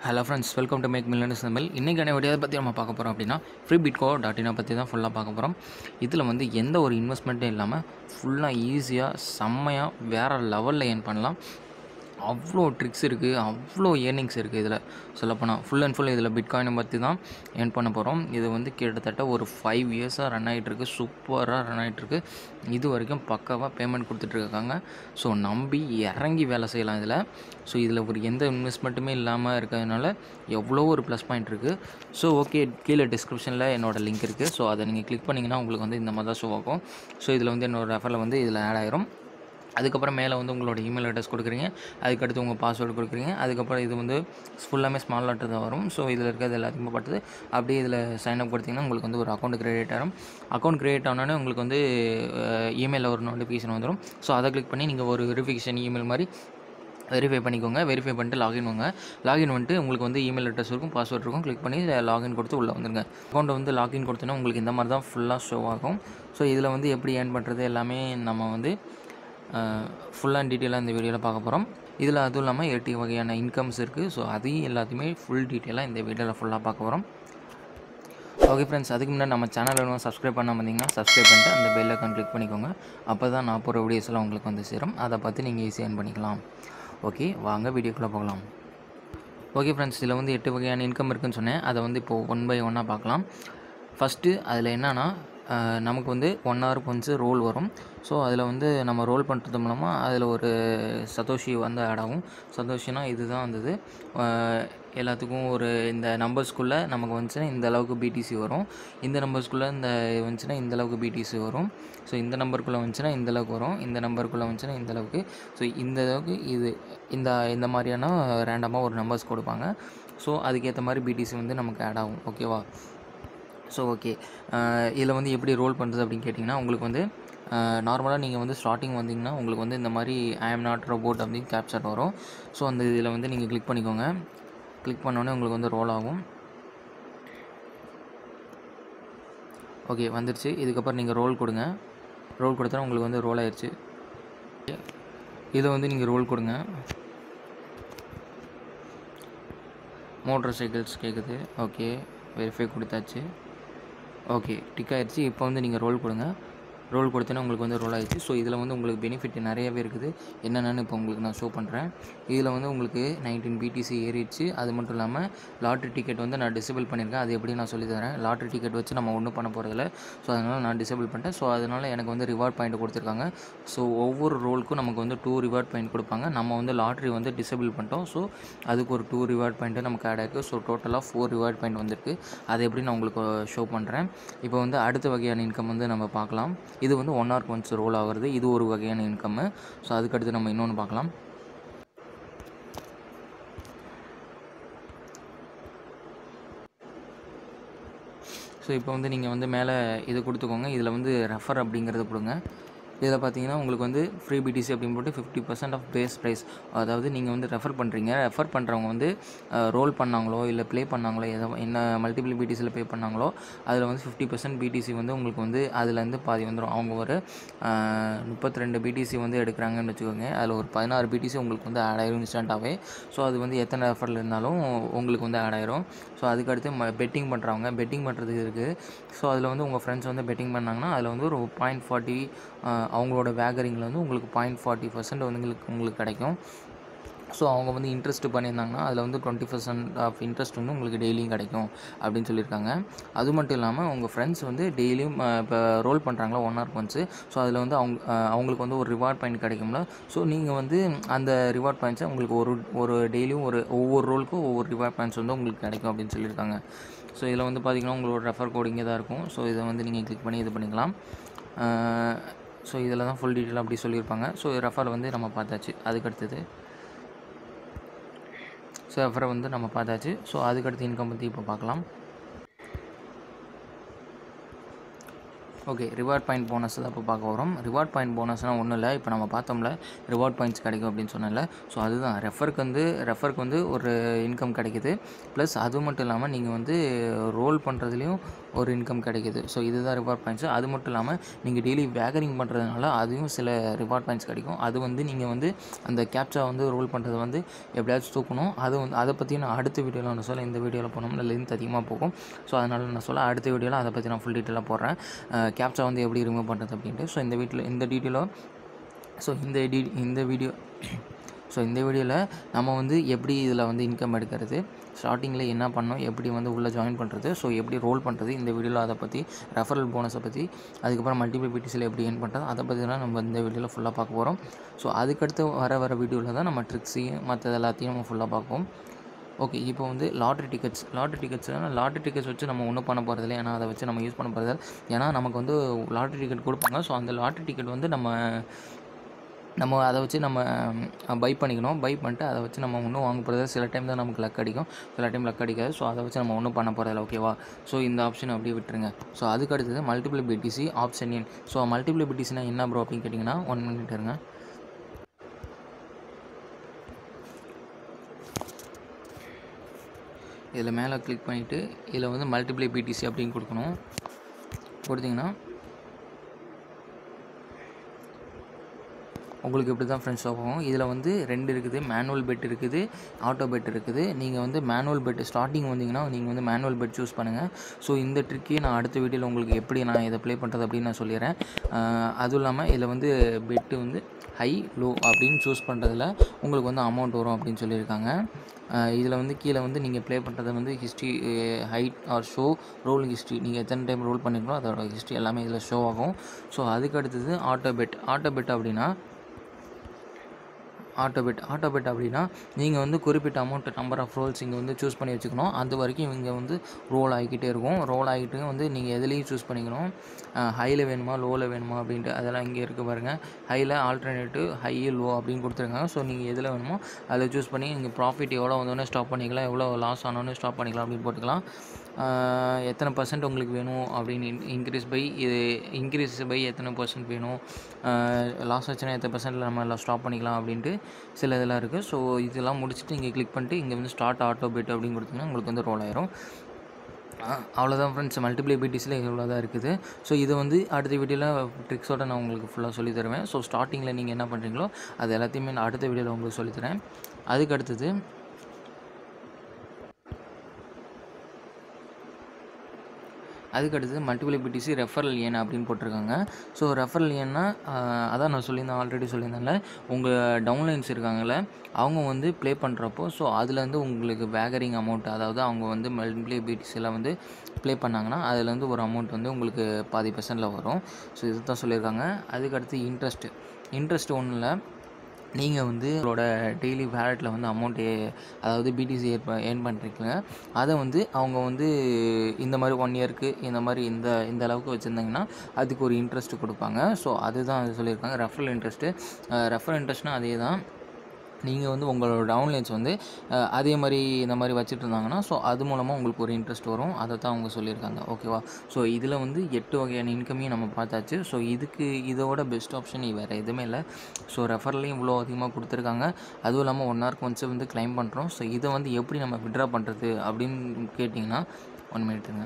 Hello friends, welcome to make millionaires Tamil. இன்றைக்கான video பற்றி நம்ம பார்க்க போகிறோம் அப்படின்னா freebitco.in பற்றி தான் ஃபுல்லாக பார்க்க போகிறோம். இதில் வந்து எந்த ஒரு இன்வெஸ்ட்மெண்ட்டும் இல்லாமல் ஃபுல்லாக ஈஸியாக செம்மையாக வேறு லெவலில் ஏர்ன் பண்ணலாம். அவ்வளோ ட்ரிக்ஸ் இருக்குது, அவ்வளோ ஏர்னிங்ஸ் இருக்குது. இதில் சொல்லப்போனால் ஃபுல் அண்ட் ஃபுல் இதில் பிட்காயினை பற்றி தான் ஏர்ன் பண்ண போகிறோம். இது வந்து கிட்டத்தட்ட ஒரு 5 இயர்ஸாக ரன் ஆகிட்டுருக்கு. சூப்பராக ரன் ஆகிட்டுருக்கு. இது வரைக்கும் பக்காவாக பேமெண்ட் கொடுத்துட்ருக்காங்க. ஸோ நம்பி இறங்கி வேலை செய்யலாம் இதில். ஸோ இதில் ஒரு எந்த இன்வெஸ்ட்மெண்ட்டுமே இல்லாமல் இருக்கிறதுனால எவ்வளோ ஒரு ப்ளஸ் பாயிண்ட் இருக்குது. ஸோ ஓகே, கீழே டிஸ்கிரிப்ஷனில் என்னோடய லிங்க் இருக்குது. ஸோ அதை நீங்கள் கிளிக் பண்ணிங்கன்னா உங்களுக்கு வந்து இந்த மாதிரி தான் ஷோ ஆகும். ஸோ இதில் வந்து என்னோடய ரெஃபரில் வந்து இதில் ஆட் ஆயிரும். அதுக்கப்புறம் மேலே வந்து உங்களோட இமெயில் அட்ரஸ் கொடுக்குறீங்க, அதுக்கடுத்து உங்கள் பாஸ்வேர்டு கொடுக்குறீங்க. அதுக்கப்புறம் இது வந்து ஃபுல்லாமே ஸ்மால் லெட்டர் தான் வரும். ஸோ இதில் இருக்கிறது எல்லாத்தையுமே பார்த்து அப்படியே இதில் சைன் அப் கொடுத்தீங்கன்னா உங்களுக்கு வந்து ஒரு அக்கௌண்ட் கிரியேட் ஆகும். அக்கௌண்ட் கிரியேட் ஆனோடனே உங்களுக்கு வந்து இமெயிலில் ஒரு நோட்டிஃபிகேஷன் வந்துடும். ஸோ அதை கிளிக் பண்ணி நீங்கள் ஒரு வெரிஃபிகேஷன் இமெயில் மாதிரி வெரிஃபை பண்ணிக்கோங்க. வெரிஃபை பண்ணிட்டு லாகின் வாங்க. லாகின் வந்துட்டு உங்களுக்கு வந்து இமெயில் அட்ரஸ் இருக்கும், பாஸ்வேர்ட் இருக்கும். கிளிக் பண்ணி லாகின் கொடுத்து உள்ளே வந்துருங்க. அக்கௌண்ட்டை வந்து லாகின் கொடுத்தோன்னா உங்களுக்கு இந்த மாதிரி தான் ஃபுல்லாக ஷோ ஆகும். ஸோ இதில் வந்து எப்படி ஏர்ன் பண்ணுறது எல்லாமே நம்ம வந்து ஃபுல் அண்ட் டீட்டெயிலாக இந்த வீடியோவில் பார்க்க போகிறோம். இதில் அதுவும் இல்லாமல் 8 வகையான இன்கம்ஸ் இருக்குது. ஸோ அதையும் எல்லாத்தையுமே ஃபுல் டீட்டெயிலாக இந்த வீடியோவில் ஃபுல்லாக பார்க்க போகிறோம். ஓகே ஃப்ரெண்ட்ஸ், அதுக்கு முன்னாடி நம்ம சேனலில் இன்னும் சப்ஸ்கிரைப் பண்ணாமல் இருந்தீங்கன்னா சப்ஸ்கிரைப் பண்ணிட்டு அந்த பெல் ஐக்கான் கிளிக் பண்ணிக்கோங்க. அப்போ தான் நான் போகிற வீடியோஸ்லாம் உங்களுக்கு வந்து சேரும். அதை பார்த்து நீங்கள் ஈஸியாக ஏர்ன் பண்ணிக்கலாம். ஓகே, வாங்க வீடியோக்குள்ளே போகலாம். ஓகே ஃப்ரெண்ட்ஸ், இதில் வந்து 8 வகையான இன்கம் இருக்குதுன்னு சொன்னேன். அதை வந்து இப்போது 1 பை 1 பார்க்கலாம். ஃபஸ்ட்டு அதில் என்னென்னா, நமக்கு வந்து 1 ஹவருக்கு ஒன்ஸு ரோல் வரும். ஸோ அதில் வந்து நம்ம ரோல் பண்ணுறது மூலமாக அதில் ஒரு சதோஷி வந்து ஆட் ஆகும். சதோஷினா இது தான் வந்தது. எல்லாத்துக்கும் ஒரு இந்த நம்பர்ஸ்குள்ளே நமக்கு வந்துச்சுன்னா இந்த அளவுக்கு பிடிசி வரும். இந்த நம்பர்ஸ்குள்ளே இந்த வந்துச்சுன்னா இந்த அளவுக்கு பிடிசி வரும். ஸோ இந்த நம்பருக்குள்ளே வந்துச்சுன்னா இந்த அளவுக்கு வரும். இந்த நம்பருக்குள்ளே வந்துச்சுன்னா இந்த அளவுக்கு. ஸோ இந்த அளவுக்கு இது இந்த மாதிரியான ரேண்டமாக ஒரு நம்பர்ஸ் கொடுப்பாங்க. ஸோ அதுக்கேற்ற மாதிரி பிடிசி வந்து நமக்கு ஆட் ஆகும். ஓகேவா? ஸோ ஓகே, இதில் வந்து எப்படி ரோல் பண்ணுறது அப்படின்னு கேட்டிங்கன்னா, உங்களுக்கு வந்து நார்மலாக நீங்கள் வந்து ஸ்டார்டிங் வந்தீங்கன்னா உங்களுக்கு வந்து இந்த மாதிரி ஐ ஆம் நாட் ரோபோட் அப்படின்னு கேப்சர் வரும். ஸோ அந்த இதில் வந்து நீங்கள் கிளிக் பண்ணிக்கோங்க. கிளிக் பண்ணோடனே உங்களுக்கு வந்து ரோல் ஆகும். ஓகே, வந்துருச்சு. இதுக்கப்புறம் நீங்கள் ரோல் கொடுங்க. ரோல் கொடுத்தா உங்களுக்கு வந்து ரோல் ஆயிடுச்சு. இதில் வந்து நீங்கள் ரோல் கொடுங்க. மோட்டார் சைக்கிள்ஸ் கேட்குது. ஓகே, வெரிஃபை கொடுத்தாச்சு. ஓகே, டிக் ஆகிடுச்சு. இப்போ வந்து நீங்கள் ரோல் கொடுங்க. ரோல் கொடுத்தோன்னா உங்களுக்கு வந்து ரோல் ஆகிடுச்சு. ஸோ இதில் வந்து உங்களுக்கு பெனிஃபிட் நிறையவே இருக்குது. என்னென்னு இப்போ உங்களுக்கு நான் ஷோ பண்ணுறேன். இதில் வந்து உங்களுக்கு 19 பிடிசி ஏறிடுச்சு. அது மட்டும் இல்லாமல் லாட்ரி டிக்கெட் வந்து நான் டிசேபிள் பண்ணியிருக்கேன். அது எப்படி நான் சொல்லி தரேன். லாட்ரி டிக்கெட் வச்சு நம்ம ஒன்றும் பண்ண போகிறதில்ல. ஸோ அதனால் நான் டிசேபிள் பண்ணிட்டேன். ஸோ அதனால் எனக்கு வந்து ரிவார்ட் பாயிண்ட் கொடுத்துருக்காங்க. ஸோ ஒவ்வொரு ரோலுக்கும் நமக்கு வந்து 2 ரிவார்ட் பாயிண்ட் கொடுப்பாங்க. நம்ம வந்து லாட்ரி வந்து டிசேபிள் பண்ணிட்டோம். ஸோ அதுக்கு ஒரு 2 ரிவார்ட் பாயிண்ட்டு நமக்கு ஆட் ஆகிருக்கு. ஸோ டோட்டலாக 4 ரிவார்ட் பாயிண்ட் வந்திருக்கு. அதை எப்படி நான் உங்களுக்கு ஷோ பண்ணுறேன். இப்போ வந்து அடுத்த வகையான இன்கம் வந்து நம்ம பார்க்கலாம். இது வந்து 1 ஹவருக்கு ஒன்ஸ் ரோல் ஆகுறது. இது ஒரு வகையான இன்கம்மு. ஸோ அதுக்கடுத்து நம்ம இன்னொன்று பார்க்கலாம். ஸோ இப்போ வந்து நீங்கள் வந்து மேலே இது கொடுத்துக்கோங்க. இதில் வந்து ரெஃபர் அப்படிங்கிறது கொடுங்க. இதில் பார்த்தீங்கன்னா உங்களுக்கு வந்து ஃப்ரீ பிடிசி அப்படின்னு போட்டு 50% ஆஃப் பேஸ் ப்ரைஸ். அதாவது நீங்கள் வந்து ரெஃபர் பண்ணுறீங்க. ரெஃபர் பண்ணுறவங்க வந்து ரோல் பண்ணாங்களோ இல்லை ப்ளே பண்ணாங்களோ என்ன மல்டிபிள் பிடிசியில் பே பண்ணாங்களோ அதில் வந்து 50% பிடிசி வந்து உங்களுக்கு வந்து அதுலேருந்து பாதி வந்துடும். அவங்க ஒரு 32 பிடிசி வந்து எடுக்கிறாங்கன்னு வச்சுக்கோங்க. அதில் ஒரு 16 பிடிசி உங்களுக்கு வந்து ஆட் ஆயிரும் இன்ஸ்டண்ட்டாகவே. ஸோ அது வந்து எத்தனை ரெஃபரில் இருந்தாலும் உங்களுக்கு வந்து ஆட் ஆயிரும். ஸோ அதுக்கடுத்து பெட்டிங் பண்ணுறவங்க பெட்டிங் பண்ணுறதுக்கு இருக்குது. ஸோ அதில் வந்து உங்கள் ஃப்ரெண்ட்ஸ் வந்து பெட்டிங் பண்ணாங்கன்னா அதில் வந்து ஒரு 0.40 அவங்களோட வேகரிங்கில் வந்து உங்களுக்கு 0.40% வந்து உங்களுக்கு கிடைக்கும். ஸோ அவங்க வந்து இன்ட்ரெஸ்ட் பண்ணியிருந்தாங்கன்னா அதில் வந்து 20% ஆஃப் இன்ட்ரெஸ்ட் வந்து உங்களுக்கு டெய்லியும் கிடைக்கும் அப்படின்னு சொல்லியிருக்காங்க. அது மட்டும் இல்லாமல் உங்கள் ஃப்ரெண்ட்ஸ் வந்து டெய்லியும் இப்போ ரோல் பண்ணுறாங்களா 1 ஹவருக்கு ஒன்ஸு. ஸோ அதில் வந்து அவங்களுக்கு வந்து ஒரு ரிவார்ட் பாயிண்ட் கிடைக்கும்ல. ஸோ நீங்கள் வந்து அந்த ரிவார்ட் பாயிண்ட்ஸை உங்களுக்கு ஒரு டெய்லியும் ஒவ்வொரு ரோலுக்கும் ஒவ்வொரு ரிவார்ட் பாயிண்ட்ஸ் வந்து உங்களுக்கு கிடைக்கும் அப்படின்னு சொல்லியிருக்காங்க. ஸோ இதில் வந்து பார்த்திங்கன்னா உங்களோட ரெஃபர் கோட் இங்கே தான் இருக்கும். ஸோ இதை வந்து நீங்கள் கிளிக் பண்ணி இது பண்ணிக்கலாம். ஸோ இதில் தான் ஃபுல் டீட்டெயில் அப்படி சொல்லியிருப்பாங்க. ஸோ ரெஃபர் வந்து நம்ம பார்த்தாச்சு. அதுக்கடுத்தது ஸோ ரெஃபரை வந்து நம்ம பார்த்தாச்சு. ஸோ அதுக்கடுத்து இன்கம் பற்றி இப்போ பார்க்கலாம். ஓகே. ரிவார்ட் பாயிண்ட் போனஸ் தான் இப்போ பார்க்க வரோம். ரிவார்ட் பாயிண்ட் போனஸ்னால் ஒன்றும் இல்லை. இப்போ நம்ம பார்த்தோம்ல ரிவார்ட் பாயிண்ட்ஸ் கிடைக்கும் அப்படின்னு சொன்னேன்ல. ஸோ அதுதான் ரெஃபருக்கு வந்து ஒரு இன்கம் கிடைக்குது. ப்ளஸ் அது மட்டும் இல்லாமல் நீங்கள் வந்து ரோல் பண்ணுறதுலையும் ஒரு இன்கம் கிடைக்குது. ஸோ இதுதான் ரிவார்ட் பாயிண்ட்ஸு. அது மட்டும் இல்லாமல் நீங்கள் டெய்லி வேகரிங் பண்ணுறதுனால அதுவும் சில ரிவார்ட் பாயிண்ட்ஸ் கிடைக்கும். அது வந்து நீங்கள் வந்து அந்த கேப்சா வந்து ரோல் பண்ணுறது வந்து எப்படியாச்சும் தூக்கணும். அதை பற்றி நான் அடுத்த வீடியோவில் நான் சொல்ல, இந்த வீடியோவில் போனோம்னா லென்த் அதிகமாக போகும். ஸோ அதனால் நான் சொல்ல அடுத்த வீடியோவில் அதை பற்றி நான் ஃபுல் டீட்டெயிலாக போடுறேன். கேப்சா வந்து எப்படி ரிமூவ் பண்ணுறது அப்படின்ட்டு. ஸோ இந்த டீட்டெயிலோ ஸோ இந்த வீடியோவில் நம்ம வந்து எப்படி இதில் வந்து இன்கம் எடுக்கிறது, ஸ்டார்டிங்கில் என்ன பண்ணணும், எப்படி வந்து உள்ளே ஜாயின் பண்ணுறது, ஸோ எப்படி ரோல் பண்ணுறது, இந்த வீடியோவில் அதை பற்றி ரெஃபரல் போனஸை பற்றி, அதுக்கப்புறம் மல்டிபிள் பிடிசியில் எப்படி ஏர்ன் பண்ணுறது, அதை பற்றி தான் நம்ம இந்த வீடியோவில் ஃபுல்லாக பார்க்க போகிறோம். ஸோ அதுக்கடுத்து வர வீடியோவில் தான் நம்ம ட்ரிக்ஸையும் மற்றது எல்லாத்தையும் நம்ம ஃபுல்லாக பார்ப்போம். ஓகே. இப்போ வந்து லாட்ரி டிக்கெட்ஸ் வச்சு நம்ம ஒன்றும் பண்ண போகிறதில்ல. ஏன்னா அதை வச்சு நம்ம யூஸ் பண்ண போகிறதில்ல. ஏன்னா நமக்கு வந்து லாட்ரி டிக்கெட் கொடுப்பாங்க. ஸோ அந்த லாட்ரி டிக்கெட் வந்து நம்ம அதை வச்சு நம்ம பை பண்ணிட்டு அதை வச்சு நம்ம ஒன்றும் வாங்க போகிறது. சில டைம் தான் நமக்கு லக் அடிக்கும், சில டைம் லக் அடிக்காது. ஸோ அதை வச்சு நம்ம ஒன்றும் பண்ண போகிறதில்ல. ஓகேவா? ஸோ இந்த ஆப்ஷன் அப்படியே விட்டுருங்க. ஸோ அதுக்கு அடுத்தது மல்டிபிள் பிடிசி ஆப்ஷன் எண். ஸோ மல்டிபிள் பிடிசினா என்ன ப்ரோ அப்படின்னு கேட்டிங்கன்னா 1 மினிட் இருங்க. இதில் மேலே கிளிக் பண்ணிவிட்டு இதில் வந்து மல்டிப்ளை பிடிசி அப்படின்னு கொடுத்திங்கன்னா உங்களுக்கு இப்படி தான் ஃப்ரெண்ட்ஸ் ஆகும். இதில் வந்து 2 இருக்குது. மேனுவல் பெட் இருக்குது, ஆட்டோ பெட் இருக்குது. நீங்கள் வந்து மேனுவல் பெட் ஸ்டார்டிங் வந்தீங்கன்னா நீங்கள் வந்து மேனுவல் பெட் சூஸ் பண்ணுங்கள். ஸோ இந்த ட்ரிக்கே நான் அடுத்த வீடியோவில் உங்களுக்கு எப்படி நான் இதை ப்ளே பண்ணுறது அப்படின்னு நான் சொல்லிடுறேன். அதுவும் இல்லாமல் இதில் வந்து பெட்டு வந்து ஹை லோ அப்படின்னு சூஸ் பண்ணுறதுல உங்களுக்கு வந்து அமௌண்ட் வரும் அப்படின்னு சொல்லியிருக்காங்க. இதில் வந்து கீழே வந்து நீங்கள் ப்ளே பண்ணுறது வந்து history, hide or show rolling history, நீங்கள் எத்தனை டைம் ரோல் பண்ணிருக்கோ அதோட ஹிஸ்ட்ரி எல்லாமே இதில் ஷோ ஆகும். ஸோ அதுக்கு அடுத்தது ஆட்டோ பெட் அப்படின்னா நீங்கள் வந்து குறிப்பிட்ட அமௌண்ட் நம்பர் ஆஃப் ரோல்ஸ் இங்கே வந்து சூஸ் பண்ணி வச்சுக்கணும். அது வரைக்கும் இங்கே வந்து ரோல் ஆகிக்கிட்டே இருக்கும். ரோல் ஆகிட்டு வந்து நீங்கள் எதுலேயும் சூஸ் பண்ணிக்கணும். ஹையில் வேணுமா லோவில் வேணுமா அப்படின்ட்டு அதெல்லாம் இங்கே இருக்குது பாருங்கள். ஹையில் ஆல்டர்னேட்டிவ் ஹை லோ அப்படின்னு கொடுத்துருக்காங்க. ஸோ நீங்கள் எதில் வேணுமோ அதில் சூஸ் பண்ணி நீங்கள் ப்ராஃபிட் எவ்வளோ வந்தோடனே ஸ்டாப் பண்ணிக்கலாம், எவ்வளோ லாஸ் ஆனோடனே ஸ்டாப் பண்ணிக்கலாம் அப்படின்னு போட்டுக்கலாம். எத்தனை % உங்களுக்கு வேணும் அப்படின்னு இன்க்ரீஸ் பை எத்தனை % வேணும், லாஸ் ஆச்சுன்னா எத்தனை % நம்ம எல்லாம் ஸ்டாப் பண்ணிக்கலாம் அப்படின்ட்டு சில இதெல்லாம் இருக்குது. ஸோ இதெல்லாம் முடிச்சுட்டு இங்கே கிளிக் பண்ணிட்டு இங்கே வந்து ஸ்டார்ட் ஆட்டோ பெட் அப்படின்னு கொடுத்திங்கன்னா உங்களுக்கு வந்து ரோல் ஆயிரும். அவ்வளோதான் ஃப்ரெண்ட்ஸ். மல்டிப்ளை பிடிஸில் இவ்வளோ தான் இருக்குது. ஸோ இதை வந்து அடுத்த வீடியோவில் ட்ரிக்ஸோடு நான் உங்களுக்கு ஃபுல்லாக சொல்லி தருவேன். ஸோ ஸ்டார்டிங்கில் நீங்கள் என்ன பண்ணுறீங்களோ அது எல்லாத்தையுமே நான் அடுத்த வீடியோவில் உங்களுக்கு சொல்லித்தரேன். அதுக்கு அடுத்தது மல்டிபிள் பிடிசி ரெஃபரல் ஏன் அப்படின்னு போட்டிருக்காங்க. ஸோ ரெஃபரல் ஏன்னா அதான் நான் ஆல்ரெடி சொல்லியிருந்தேன்ல, உங்கள் டவுன்லைன்ஸ் இருக்காங்கள்ல அவங்க வந்து ப்ளே பண்ணுறப்போ ஸோ அதுலேருந்து உங்களுக்கு வேகரிங் அமௌண்ட், அதாவது அவங்க வந்து மல்டிபிள் பிடிசியில் வந்து ப்ளே பண்ணாங்கன்னா அதுலேருந்து ஒரு அமௌண்ட் வந்து உங்களுக்கு 50% வரும். ஸோ இது தான் சொல்லியிருக்காங்க. அதுக்கடுத்து இன்ட்ரெஸ்ட் ஒன்றும் இல்லை. நீங்கள் வந்து உங்களோட டெய்லி வேலெட்டில் வந்து அமௌண்ட்டு, அதாவது பிடிசி ஏர்ன் பண்ணுறீங்க, அதை வந்து அவங்க வந்து இந்த மாதிரி 1 இயருக்கு இந்த மாதிரி இந்த அளவுக்கு வச்சுருந்தாங்கன்னா அதுக்கு ஒரு இன்ட்ரெஸ்ட் கொடுப்பாங்க. ஸோ அதுதான் அது சொல்லியிருக்காங்க ரெஃபரல் இன்ட்ரெஸ்ட்னால் அதே தான். நீங்கள் வந்து உங்களோட டவுன்லைன்ஸ் வந்து அதே மாதிரி இந்த மாதிரி வச்சுட்டு இருந்தாங்கன்னா ஸோ அது மூலமாக உங்களுக்கு ஒரு இன்ட்ரெஸ்ட் வரும். அதை தான் அவங்க சொல்லியிருக்காங்க. ஓகேவா? ஸோ இதில் வந்து 8 வகையான இன்கமையும் நம்ம பார்த்தாச்சு. ஸோ இதோட பெஸ்ட் ஆப்ஷன் வேறு எதுவுமே இல்லை. ஸோ ரெஃபர்லையும் இவ்வளோ அதிகமாக கொடுத்துருக்காங்க. அதுவும் இல்லாமல் 1 ஹவருக்கு ஒன்ஸ் வந்து கிளைம் பண்ணுறோம். ஸோ இதை வந்து எப்படி நம்ம விட்ரா பண்ணுறது அப்படின்னு கேட்டிங்கன்னா 1 மினிட்டுங்க.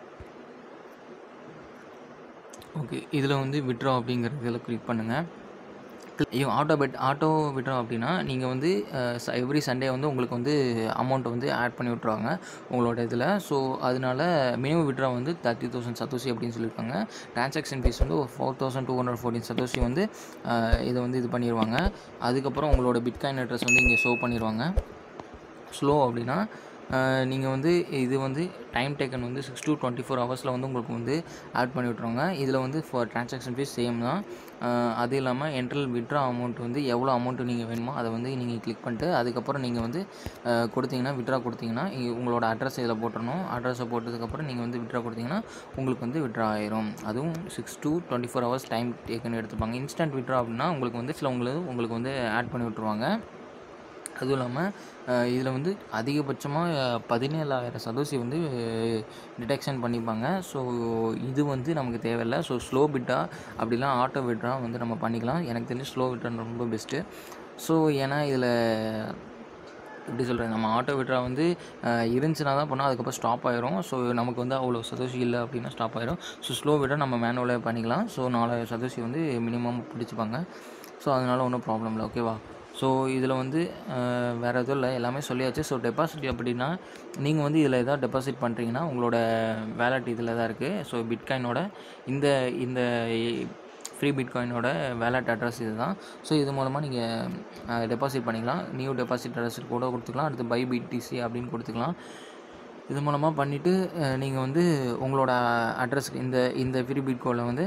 ஓகே. இதில் வந்து விட்ரா அப்படிங்கிறதுல கிளிக் பண்ணுங்கள். ஆட்டோ விட்ரா அப்படின்னா நீங்கள் வந்து எவ்ரி சண்டே வந்து உங்களுக்கு வந்து அமௌண்ட்டை வந்து ஆட் பண்ணி விட்ருவாங்க உங்களோட இதில். ஸோ அதனால மினிமம் விட்ரா வந்து 30,000 சதோஷி அப்படின்னு சொல்லியிருக்காங்க. ட்ரான்சாக்ஷன் ஃபீஸ் வந்து 4,214 சதோஷி வந்து இதை வந்து இது பண்ணிடுவாங்க. அதுக்கப்புறம் உங்களோட பிட்காயின் அட்ரஸ் வந்து இங்கே ஷோ பண்ணிடுவாங்க. ஸ்லோ அப்படின்னா நீங்கள் வந்து இது வந்து டைம் டேக்கன் வந்து 6 to 24 ஹவர்ஸில் வந்து உங்களுக்கு வந்து ஆட் பண்ணி விட்ருவாங்க. இதில் வந்து ஃபார் ட்ரான்சாக்ஷன் ஃபீஸ் சேம் தான். அது இல்லாமல் என்ட்ரல் விட்ரா அமௌண்ட் வந்து எவ்வளோ அமௌண்ட்டு நீங்கள் வேணுமோ அதை வந்து நீங்கள் கிளிக் பண்ணிட்டு அதுக்கப்புறம் நீங்கள் வந்து விட்ரா கொடுத்தீங்கன்னா உங்களோட அட்ரஸ் இதில் போட்டுடணும். அட்ரஸை போட்டதுக்கப்புறம் நீங்கள் வந்து விட்ரா கொடுத்தீங்கன்னா உங்களுக்கு வந்து விட்ரா ஆயிரும். அதுவும் 6 to 24 ஹவர்ஸ் டைம் டேக்கன் எடுத்துப்பாங்க. இன்ஸ்டன்ட் விட்ரா அப்படின்னா உங்களுக்கு வந்து உங்களுக்கு வந்து ஆட் பண்ணி விட்ருவாங்க. அதுவும் இல்லாமல் இதில் வந்து அதிகபட்சமாக 17,000 சதோசி வந்து டிடெக்ஷன் பண்ணிப்பாங்க. ஸோ இது வந்து நமக்கு தேவையில்ல. ஸோ ஸ்லோ பிட்டா அப்படிலாம் ஆட்டோ விட்ரா வந்து நம்ம பண்ணிக்கலாம். எனக்கு தெரிஞ்சு ஸ்லோ விட்ரா ரொம்ப பெஸ்ட்டு. ஸோ ஏன்னா இதில் எப்படி சொல்கிறேன், நம்ம ஆட்டோ விட்ரா வந்து இருந்துச்சுன்னா தான் பண்ணோம், அதுக்கப்புறம் ஸ்டாப் ஆயிரும். ஸோ நமக்கு வந்து அவ்வளோ சதோசி இல்லை அப்படின்னா ஸ்டாப் ஆயிரும். ஸோ ஸ்லோ விட்ரா நம்ம மேனுவலாக பண்ணிக்கலாம். ஸோ 4,000 சதோசி வந்து மினிமம் பிடிச்சிப்பாங்க. ஸோ அதனால் ஒன்றும் ப்ராப்ளம் இல்லை. ஓகேவா? ஸோ இதில் வந்து வேறு எதுவும் இல்லை, எல்லாமே சொல்லியாச்சு. ஸோ டெபாசிட் அப்படின்னா நீங்கள் வந்து இதில் எதாவது டெபாசிட் பண்ணுறீங்கன்னா உங்களோட வேலட் இதில் தான் இருக்குது. ஸோ பிட்காயினோட இந்த இந்த ஃப்ரீ பிட்காயினோட வேலட் அட்ரஸ் இது தான். ஸோ இது மூலமாக நீங்கள் டெபாசிட் பண்ணிக்கலாம். நியூ டெபாசிட் அட்ரஸ் கூட கொடுத்துக்கலாம். அடுத்து பை பிடிசி அப்படின்னு கொடுத்துக்கலாம். இது மூலமாக பண்ணிவிட்டு நீங்கள் வந்து உங்களோட அட்ரஸ்க்கு இந்த ஃப்ரீ பிட்கோயில் வந்து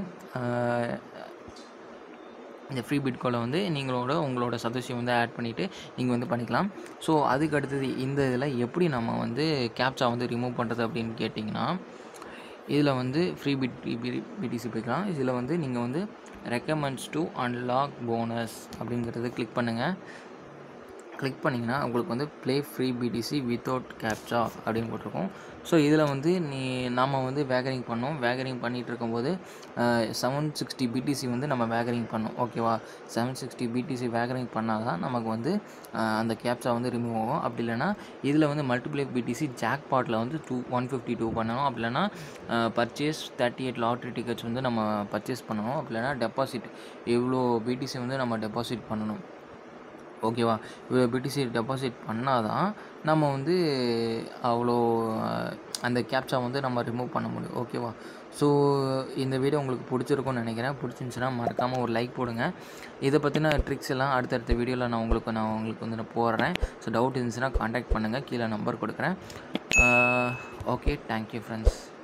இந்த ஃப்ரீ பிட்கோயில் வந்து உங்களோட சதோசியை வந்து ஆட் பண்ணிவிட்டு நீங்கள் வந்து பண்ணிக்கலாம். ஸோ அதுக்கு அடுத்தது இந்த இதில் எப்படி நம்ம வந்து கேப்சா வந்து ரிமூவ் பண்ணுறது அப்படின்னு கேட்டிங்கன்னா, இதில் வந்து ஃப்ரீ பிடிசி போய்க்கலாம். இதில் வந்து நீங்கள் வந்து ரெக்கமெண்ட்ஸ் டு அன்லாக் போனஸ் அப்படிங்கிறது கிளிக் பண்ணுங்கள். கிளிக் பண்ணிங்கன்னா உங்களுக்கு வந்து play free PTC without captcha அப்படின்னு போட்டிருக்கோம். ஸோ இதில் வந்து நம்ம வந்து வேகரிங் பண்ணோம். வேகரிங் பண்ணிகிட்டு இருக்கும்போது 760 பிடிசி வந்து நம்ம வேகரிங் பண்ணோம். ஓகேவா? 760 பிடிசி வேகரிங் பண்ணால் தான் நமக்கு வந்து அந்த கேப்சா வந்து ரிமூவ் ஆகும். அப்படி இல்லைனா இதில் வந்து மல்டிப்ளை பிடிசி ஜாக்பாட்டில் வந்து 152 பண்ணணும். அப்படி இல்லைனா பர்ச்சேஸ் 38 லாட்ரி டிக்கெட்ஸ் வந்து நம்ம பர்ச்சேஸ் பண்ணணும். அப்படி இல்லைனா டெபாசிட் எவ்வளோ பிடிசி வந்து நம்ம டெபாசிட் பண்ணணும். ஓகேவா? இவ்வளோ பிடிசி டெபாசிட் பண்ணால் தான் நம்ம வந்து அவ்வளோ அந்த கேப்சா வந்து நம்ம ரிமூவ் பண்ண முடியும். ஓகேவா? ஸோ இந்த வீடியோ உங்களுக்கு பிடிச்சிருக்கும்னு நினைக்கிறேன். பிடிச்சிருந்துச்சுன்னா மறக்காமல் ஒரு லைக் போடுங்க. இதை பற்றின ட்ரிக்ஸ் எல்லாம் அடுத்தடுத்த வீடியோவில் நான் உங்களுக்கு வந்து நான் போடுறேன். ஸோ டவுட் இருந்துச்சுன்னா கான்டாக்ட் பண்ணுங்கள். கீழே நம்பர் கொடுக்குறேன். Okay, thank you friends.